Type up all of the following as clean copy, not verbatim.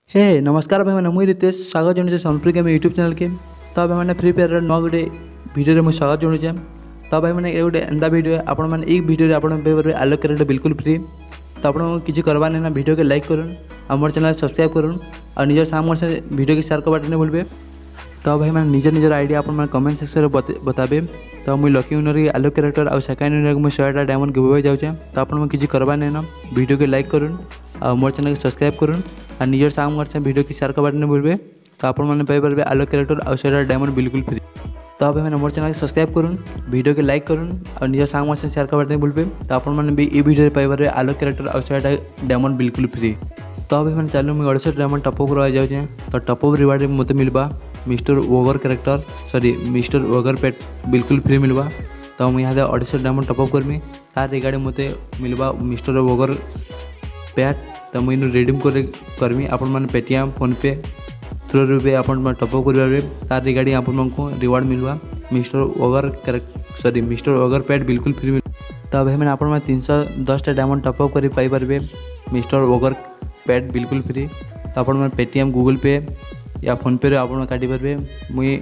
हे नमस्कार भाई मैंने मुझे रितेश स्वागत जनाऊँ संबलपुरी गेमिंग यूट्यूब चैनल के। तो भाई मैंने फ्री फायर न गोटे भिडियो मुझे स्वागत जनाऊे। तो भाई मैंने गोटे एंता भिडियो आप भिडियो आप आलोक कैरेक्टर बिल्कुल फ्री। तो आप किसी करवा ना भिडियो के लाइक करूँ और मोर चैनल सब्सक्राइब करूँ और निजर सामने से भिडियो के शेयर करवा नहीं भूलबे। तो भाई मैंने निजर आइडिया आप कमेंट सेक्शन में बताबे। तो मुझे लकी विनर की आलोक कैरेक्टर और सेकेंड विनर को मुझे 100टा डायमंड गिवअवे जाऊे। तो आप किसी करवा ना भिडियो के लाइक करूँ और मोर चैनल के सब्सक्राइब करूँ और निजर सामने से भिडियो की शेयर करवा नहीं भूलबे। तो आप पाइपर आलोक कैरेक्टर और 100टा डायमंड बिल्कुल फ्री। तो आप मैंने मोर चैनल के सब्सक्राइब करूँ भिडियो के लाइक करूँ और निजर सामने से शेयर करवा नहीं भूलबे। तो आप भी भिडियो पाइपर आलोक कैरेक्टर और 100टा डायमंड बिल्कुल फ्री। तो अभी मैंने चलो मुझे 68 डायमंड टॉपअप करवा जाऊे। तो टॉपअप रिवार्ड मत मिलवा mister Waggor character sorry mister Waggor pet बिल्कुल फ्री मिलवा। तो मुझे यहाँ 68 डायमंड टॉपअप करमी तार रिगार्डिंग मत मिलवा मिस्टर वोगोर पेट। तो मुझे रिडीम करमी आपण पेटीएम फोनपे थ्रू रे आप टॉपअप करेंगे तार रिगार्डिंग आपको रिवार्ड मिलवा mister Waggor sorry mister Waggor pet बिल्कुल फ्री मिल। तो अभी मैंने आप 310टा डायमंड टॉपअप कर पाइपर मिस्टर वोगोर पेट बिल्कुल फ्री। तो आप पेटीएम गूगल पे या फोनपे आप काटी पारे मुई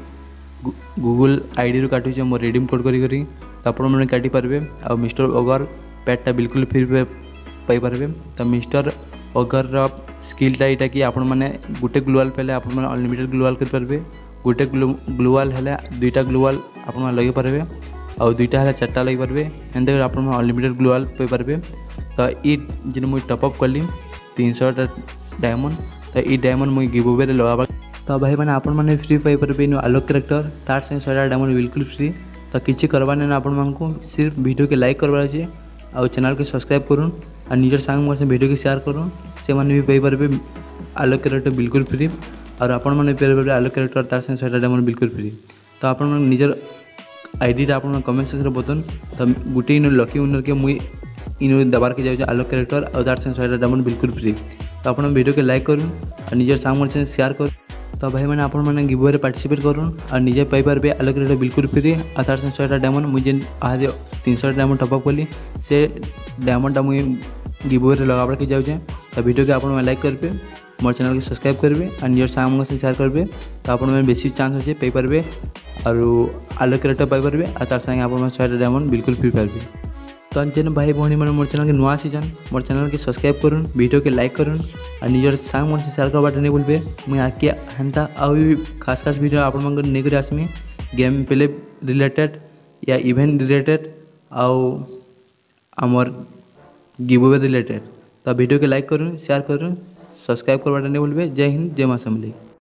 गूगल आईडी रू काटुचे मो रिडीम कोड करी। तो आप काटी पारे और मिस्टर वोगोर पेटा बिल्कुल फ्री पाइपर। तो मिस्टर वोगोर स्किलटा यहाँ कि आप गोटे ग्लोवाल पे आप अनलिमिटेड ग्लोवाल करेंगे। गोटे ग्लोवाल है 2टा ग्लोवाल आप लगे पारे और 2टा है 4टा लगे पारे एंते आप अनलिमिटेड ग्लोवाल पाइपर। तो ये जिन मुझे टॉपअप कली 300टा डायमंड। तो ये डायमंड मुझे गिवअवे लगा। तो भाई मैंने आप फ्री पाइपर आलोक कैरेक्टर तार से 100टा डायमंड बिल्कुल फ्री। तो किसी करवा ना आपको सिर्फ वीडियो के लाइक करवा चाहिए और चैनल के सब्सक्राइब करूँ और निजर सांग से वीडियो के शेयर करूँ से मैंने भी पाइपर आलोक कैरेक्टर बिल्कुल फ्री और आप पाइपर आलोक कैरेक्टर तार से 100टा डायमंड बिल्कुल फ्री। तो आप निजर आईडी आप कमेंट सेक्शन बतन। तो गोटे इन लकी विनर के मुई इन दबार के जाऊँ आलोक कैरेक्टर और तार से 100टा डायमंड बिल्कुल फ्री। तो आप वीडियो के लाइक करूँ और निजर सांग से शेयर करूँ। तो भाई मैंने आप गिवअवे पार्टिसिपेट करूँ और निजे पाइपर आलोक कैरेक्टर बिल्कुल फ्री और तार से 100टा डायमंड मुझे आज 300 डायमंड टॉपअप कली से डायमंडटा मुझे गिवअवे लगा के जाऊे। तो वीडियो के आप लाइक करेंगे मोर चैनल के सब्सक्राइब करेंगे और निजर सामने से शेयर करेंगे। तो आप बेसी चांस अच्छे पाइपर और आलोक कैरेक्टर पाइपर और तार संगे आप 100टा डायमंड बिल्कुल फ्री पाइबे। तो जेन भाई भौणी मैंने मोर चैनल के नुआ सीजन मोर चैनल के सब्सक्राइब करूँ वीडियो के लाइक करूँ और निजर सांग मन से शेयर करवा नहीं भूलबे। मुझे आके हेन्ता आउ खास खास वीडियो आप नहीं आसमी गेम प्ले रिलेटेड या इवेंट रिलेटेड आमर गिवअवे रिलेटेड। तो वीडियो के लाइक करूँ शेयर करूँ सब्सक्राइब करवा नहीं भूलबे। जय हिंद जय मां समली।